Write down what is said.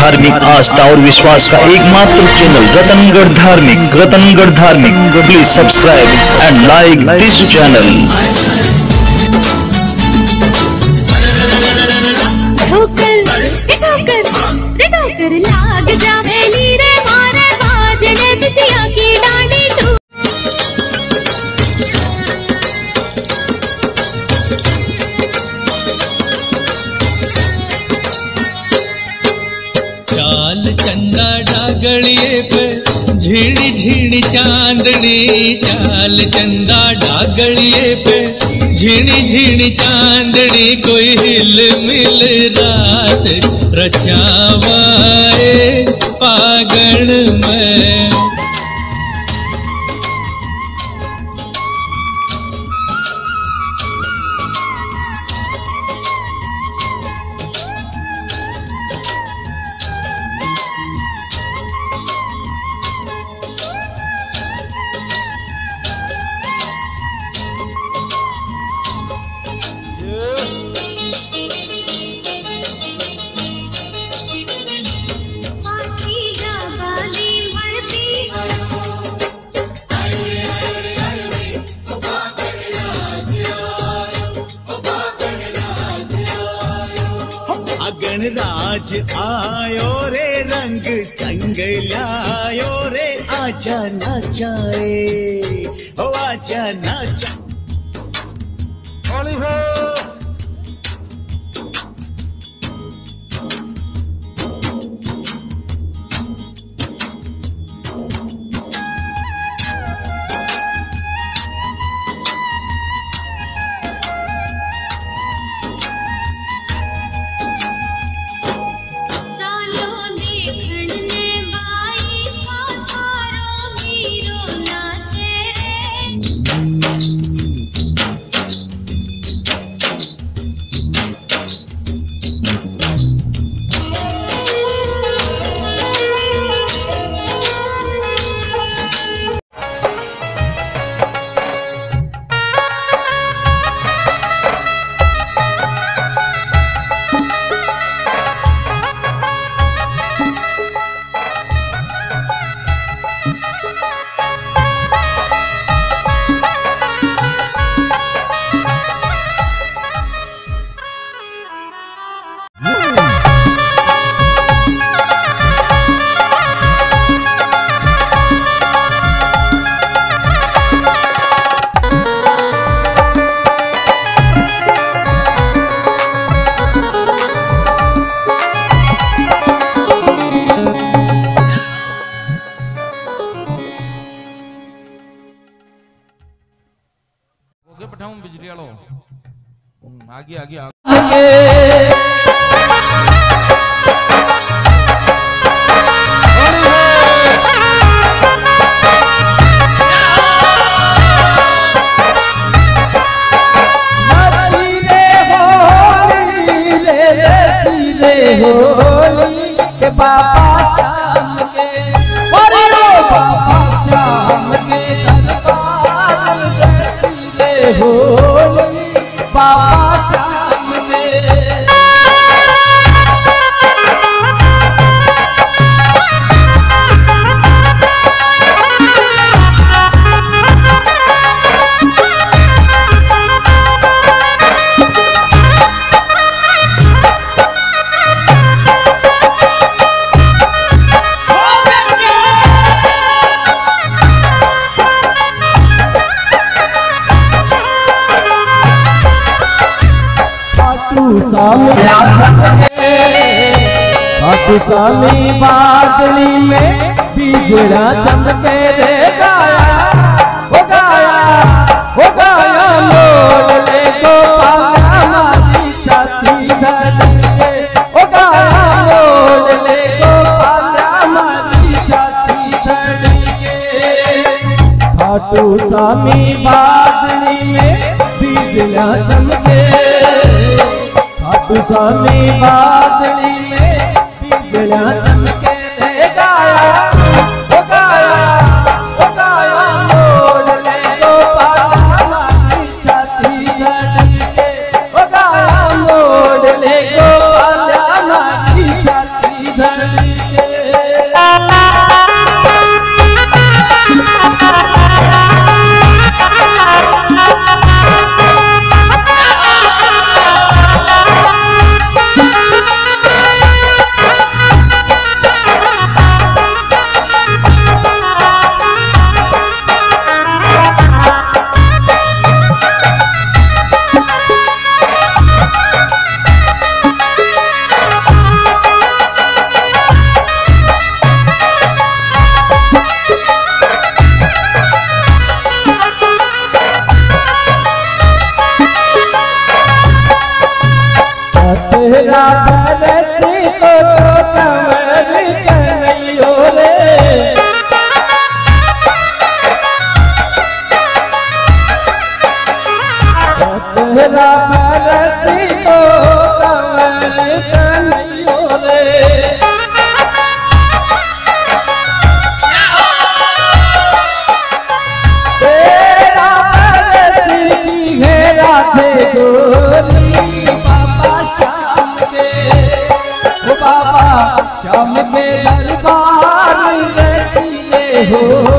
धार्मिक आस्था और विश्वास का एकमात्र चैनल रतनगढ़ धार्मिक। रतनगढ़ धार्मिक, please subscribe and like this channel. लाग जावेली रे मारे बाजने बिछिया की डांडी तू। चाल चंदा डागड़िए पे झीणी झीणी चांदनी, चाल चंदा डागड़िए पे झीणी झीणी चांदनी, कोई हिल मिल रास रचावाए पागण में। राज आयो रे रंग संग लायो रे, आजा नाचाए ओ आजा नाचा। बिजली वालों आगे आगे आगे। होली के बाबा शाम के, बाबा शाम के दरबार में होली बाबा शाम के। सामी बादली में बिजड़ा चमके रे, गाया हो गाया हो गाया मोड़ ले गोपाल हमारी छाती धड़के, हो गाया मोड़ ले गोपाल हमारी छाती धड़के। खाटू सामी बादली में बिजड़ा चमके, खाटू सामी बादली में बिजड़ा चमके रे, गाया हो गाया हो गाया मोड़ ले गोपाल हमारी छाती धड़के, हो गाया मोड़ ले गोपाल हमारी छाती धरती के शाम के दरबार में रचिए हो